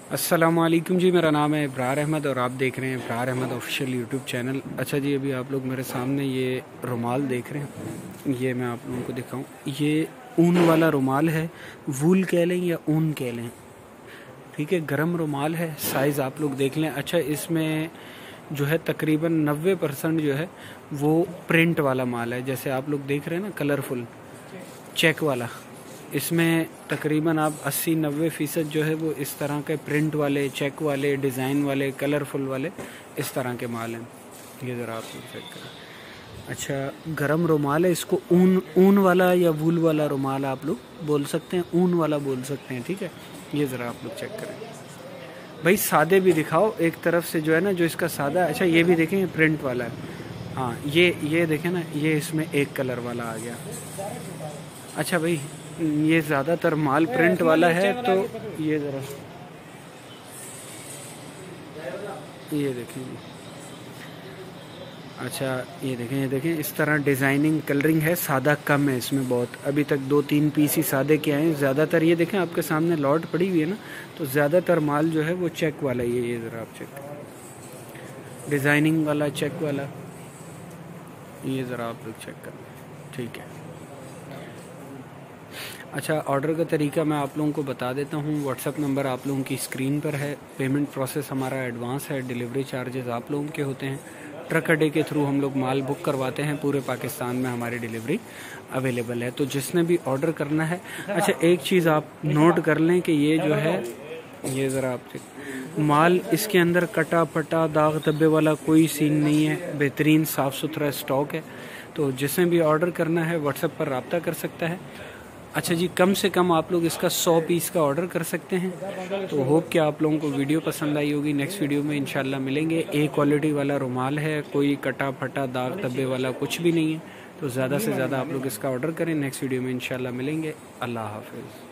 अस्सलामुअलैकुम जी, मेरा नाम है इब्रार अहमद और आप देख रहे हैं Ibrar Ahmad official YouTube channel. अच्छा जी, अभी आप लोग मेरे सामने ये रुमाल देख रहे हैं, ये मैं आप लोगों को दिखाऊं। ये ऊन वाला रुमाल है, वूल कह लें या ऊन कह लें, ठीक है। गरम रुमाल है, साइज़ आप लोग देख लें। अच्छा, इसमें जो है तकरीबन 90% जो है वो प्रिंट वाला माल है, जैसे आप लोग देख रहे हैं ना, कलरफुल चेक वाला। इसमें तकरीबन आप 80-90% जो है वो इस तरह के प्रिंट वाले, चेक वाले, डिज़ाइन वाले, कलरफुल वाले इस तरह के माल हैं। ये ज़रा आप लोग चेक करें। अच्छा, गरम रुमाल है, इसको ऊन वाला या वूल वाला रुमाल आप लोग बोल सकते हैं, ऊन वाला बोल सकते हैं, ठीक है। ये ज़रा आप लोग चेक करें भाई। सादे भी दिखाओ एक तरफ से, जो है ना, जो इसका सादा। अच्छा, ये भी देखें, प्रिंट वाला है। हाँ, ये देखें ना, ये इसमें एक कलर वाला आ गया। अच्छा भाई, ये ज़्यादातर माल प्रिंट वाला है, तो ये ज़रा ये देखें। अच्छा, ये देखें इस तरह डिज़ाइनिंग कलरिंग है, सादा कम है इसमें बहुत। अभी तक 2-3 पीस ही सादे के आए हैं। ज़्यादातर ये देखें, आपके सामने लॉट पड़ी हुई है ना, तो ज़्यादातर माल जो है वो चेक वाला ही है। ये ज़रा आप चेक करें, डिज़ाइनिंग वाला, चेक वाला। ये ज़रा आप लोग चेक कर लें, ठीक है। अच्छा, ऑर्डर का तरीका मैं आप लोगों को बता देता हूँ। व्हाट्सअप नंबर आप लोगों की स्क्रीन पर है। पेमेंट प्रोसेस हमारा एडवांस है। डिलीवरी चार्जेस आप लोगों के होते हैं। ट्रक अड्डे के थ्रू हम लोग माल बुक करवाते हैं। पूरे पाकिस्तान में हमारी डिलीवरी अवेलेबल है, तो जिसने भी ऑर्डर करना है। अच्छा, एक चीज़ आप नोट कर लें कि ये जो है, ये ज़रा आप माल, इसके अंदर कटा फटा, दाग धब्बे वाला कोई सीन नहीं है। बेहतरीन साफ़ सुथरा स्टॉक है, तो जिसने भी ऑर्डर करना है व्हाट्सएप पर रब्ता कर सकता है। अच्छा जी, कम से कम आप लोग इसका 100 पीस का ऑर्डर कर सकते हैं। तो होप कि आप लोगों को वीडियो पसंद आई होगी। नेक्स्ट वीडियो में इंशाल्लाह मिलेंगे। ए क्वालिटी वाला रुमाल है, कोई कटा फटा दाग धब्बे वाला कुछ भी नहीं है। तो ज़्यादा से ज़्यादा आप लोग इसका ऑर्डर करें। नेक्स्ट वीडियो में इंशाल्लाह मिलेंगे। अल्लाह हाफ़िज़।